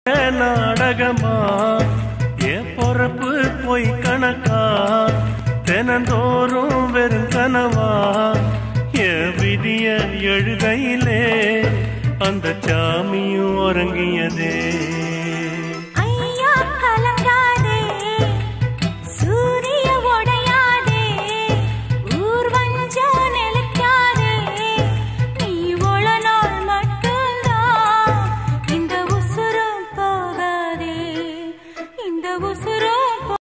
நாடகமா என் பொறப்பு போய் கணக்கா தினந்தோறும் வெறும் கனவா என் விதிய எழுதையிலே அந்த சாமியும் உறங்கியதே.